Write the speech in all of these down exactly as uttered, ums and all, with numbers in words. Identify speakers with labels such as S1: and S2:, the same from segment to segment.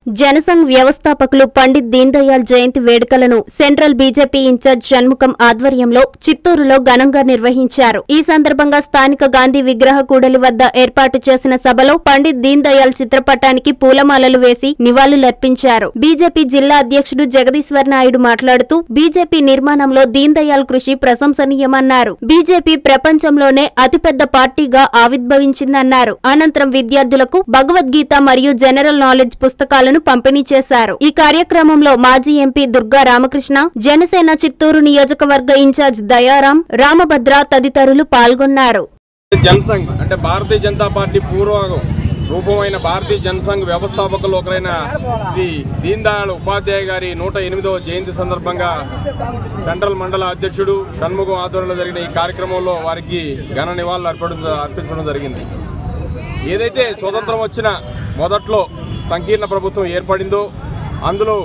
S1: జనసంఘ్ వ్యవస్థాపకులు పండిత్ దీన్ దయాళ్ జయంతి వేడుకలను central BJP incharge Shanmukham ఆధ్వర్యంలో చిత్తూరులో ఘనంగా నిర్వహించారు. ఈ సందర్భంగా స్థానిక గాంధీ విగ్రహ కూడలి వద్ద ఏర్పాటు చేసిన సభలో పండిత్ దీన్ దయాళ్ చిత్రపటానికి పూలమాలలు వేసి నివాళులర్పించారు. బీజేపీ జిల్లా అధ్యక్షుడు జగదీశ్వర్ నాయుడు మాట్లాడుతూ బీజేపీ నిర్మాణంలో దీన్ దయాళ్ కృషి ప్రశంసనీయమన్నారు. బీజేపీ ప్రపంచంలోనే అతిపెద్ద పార్టీగా ఆవిర్భవించిందన్నారు. అనంతరం విద్యార్థులకు భగవద్గీత మరియు జనరల్ నాలెడ్జ్ పుస్తకాలను పంపిణీ చేశారు. ఈ కార్యక్రమంలో మాజీ ఎంపీ దుర్గా రామకృష్ణ, జనసేన చిత్తూరు నియోజకవర్గ ఇన్ఛార్జ్ దయారాం, రామభద్ర తదితరులు పాల్గొన్నారు.
S2: జనసంఘ్ అంటే భారతీయ జనతా పార్టీ పూర్వ రూపమైన భారతీయ జనసంఘ్ వ్యవస్థాపకులు ఒకరైన శ్రీ దీన్ దయాళ్ ఉపాధ్యాయ గారి నూట ఎనిమిదవ జయంతి సందర్భంగా సెంట్రల్ మండల అధ్యక్షుడు షణ్ముఖం ఆధ్వర్యంలో జరిగిన ఈ కార్యక్రమంలో వారికి ఘన నివాళులు అర్పించడం జరిగింది. ఏదైతే స్వతంత్రం వచ్చిన మొదట్లో సంకీర్ణ ప్రభుత్వం ఏర్పడిందో అందులో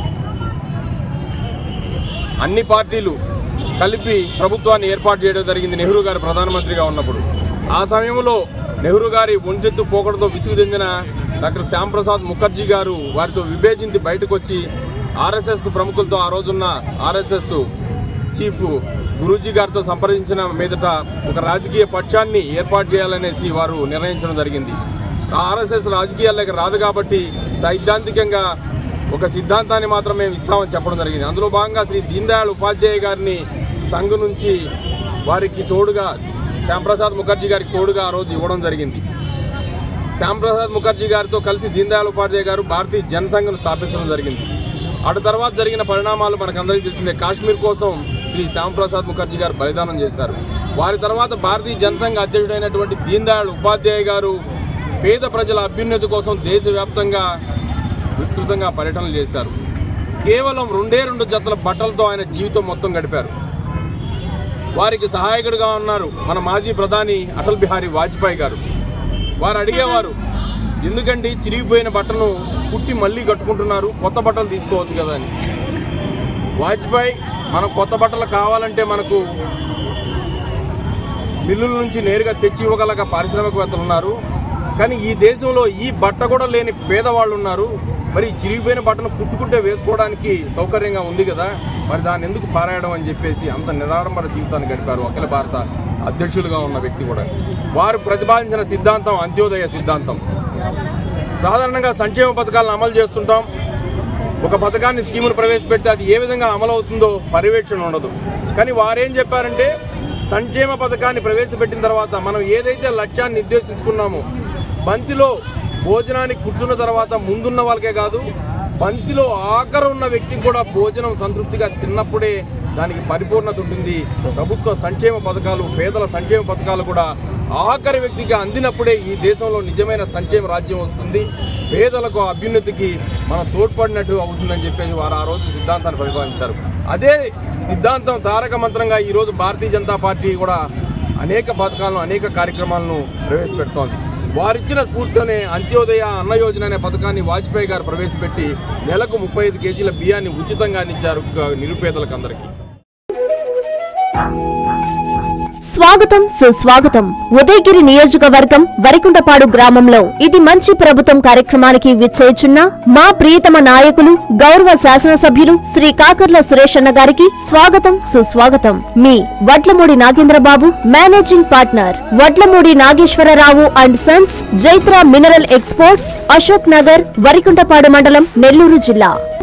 S2: అన్ని పార్టీలు కలిపి ప్రభుత్వాన్ని ఏర్పాటు చేయడం జరిగింది. నెహ్రూ గారు ప్రధానమంత్రిగా ఉన్నప్పుడు ఆ సమయంలో నెహ్రూ గారి ఒంటెత్తు పోకడతో విసుగు చెందిన డాక్టర్ శ్యాంప్రసాద్ ముఖర్జీ గారు వారితో విభేజించి బయటకు వచ్చి ఆర్ఎస్ఎస్ ప్రముఖులతో ఆ రోజున్న ఆర్ఎస్ఎస్ చీఫ్ గురూజీ గారితో సంప్రదించిన మీదట ఒక రాజకీయ పక్షాన్ని ఏర్పాటు చేయాలనేసి వారు నిర్ణయించడం జరిగింది. ఆర్ఎస్ఎస్ రాజకీయాల్లోకి రాదు కాబట్టి సైద్ధాంతికంగా ఒక సిద్ధాంతాన్ని మాత్రం మేము ఇస్తామని చెప్పడం జరిగింది. అందులో భాగంగా శ్రీ దీన్ దయాళ్ ఉపాధ్యాయ గారిని సంఘ్ నుంచి వారికి తోడుగా శ్యాంప్రసాద్ ముఖర్జీ గారికి తోడుగా ఆ రోజు ఇవ్వడం జరిగింది. శ్యాంప్రసాద్ ముఖర్జీ గారితో కలిసి దీన్ దయాళ్ ఉపాధ్యాయ గారు భారతీయ జనసంఘ్ను స్థాపించడం జరిగింది. అటు తర్వాత జరిగిన పరిణామాలు మనకందరికీ తెలిసిందే. కాశ్మీర్ కోసం శ్రీ శ్యాంప్రసాద్ ముఖర్జీ గారు బలిదానం చేశారు. వారి తర్వాత భారతీయ జనసంఘ్ అధ్యక్షుడైనటువంటి దీన్ దయాళ్ ఉపాధ్యాయ గారు పేద ప్రజల అభ్యున్నతి కోసం దేశవ్యాప్తంగా విస్తృతంగా పర్యటనలు చేశారు. కేవలం రెండే రెండు జతల బట్టలతో ఆయన జీవితం మొత్తం గడిపారు. వారికి సహాయకుడిగా ఉన్నారు మన మాజీ ప్రధాని అటల్ బిహారీ వాజ్పేయి గారు. వారు అడిగేవారు, ఎందుకండి చిరిగిపోయిన బట్టను కుట్టి మళ్ళీ కట్టుకుంటున్నారు, కొత్త బట్టలు తీసుకోవచ్చు కదా అని. వాజ్పేయి మనకు కొత్త బట్టలు కావాలంటే మనకు మిల్లుల నుంచి నేరుగా తెచ్చి ఇవ్వగలగ పారిశ్రామికవేత్తలు ఉన్నారు, కానీ ఈ దేశంలో ఈ బట్ట కూడా లేని పేదవాళ్ళు ఉన్నారు. మరి చిరిగిపోయిన బట్టను కుట్టుకుంటే వేసుకోవడానికి సౌకర్యంగా ఉంది కదా, మరి దాన్ని ఎందుకు పారాయడం అని చెప్పేసి అంత నిరాడంబర జీవితాన్ని గడిపారు అఖిల భారత అధ్యక్షులుగా ఉన్న వ్యక్తి కూడా. వారు ప్రతిపాదించిన సిద్ధాంతం అంత్యోదయ సిద్ధాంతం. సాధారణంగా సంక్షేమ పథకాలను అమలు చేస్తుంటాం. ఒక పథకాన్ని స్కీమును ప్రవేశపెడితే అది ఏ విధంగా అమలు అవుతుందో పర్యవేక్షణ ఉండదు. కానీ వారేం చెప్పారంటే సంక్షేమ పథకాన్ని ప్రవేశపెట్టిన తర్వాత మనం ఏదైతే లక్ష్యాన్ని నిర్దేశించుకున్నామో బంతిలో భోజనానికి కూర్చున్న తర్వాత ముందున్న వాళ్ళకే కాదు, బంతిలో ఆఖరు ఉన్న వ్యక్తికి కూడా భోజనం సంతృప్తిగా తిన్నప్పుడే దానికి పరిపూర్ణత ఉంటుంది. ప్రభుత్వ సంక్షేమ పథకాలు, పేదల సంక్షేమ పథకాలు కూడా ఆఖరి వ్యక్తికి అందినప్పుడే ఈ దేశంలో నిజమైన సంక్షేమ రాజ్యం వస్తుంది, పేదలకు అభ్యున్నతికి మనం తోడ్పడినట్టు అవుతుందని చెప్పేసి వారు ఆ రోజు సిద్ధాంతాన్ని ప్రతిపాదించారు. అదే సిద్ధాంతం తారక మంత్రంగా ఈరోజు భారతీయ జనతా పార్టీ కూడా అనేక పథకాలను, అనేక కార్యక్రమాలను ప్రవేశపెడుతోంది. వారిచ్చిన స్ఫూర్తితోనే అంత్యోదయ అన్న యోజన అనే పథకాన్ని వాజ్పేయి గారు ప్రవేశపెట్టి నెలకు ముప్పై ఐదు కేజీల బియ్యాన్ని ఉచితంగా అందించారు నిరుపేదలకు అందరికీ.
S1: స్వాగతం సుస్వాగతం. ఉదయగిరి నియోజకవర్గం వరికుంటపాడు గ్రామంలో ఇది మంచి ప్రభుత్వం కార్యక్రమానికి విచ్చేయుచున్న మా ప్రియతమ నాయకులు గౌరవ శాసనసభ్యులు శ్రీ కాకర్ల సురేషన్న గారికి స్వాగతం సుస్వాగతం. మీ Vadlamudi Nagendrababu, managing partner Vadlamudi Nageswararao and sons, Jaitra mineral exports, Ashok Nagar, Varikuntapadu మండలం, నెల్లూరు జిల్లా.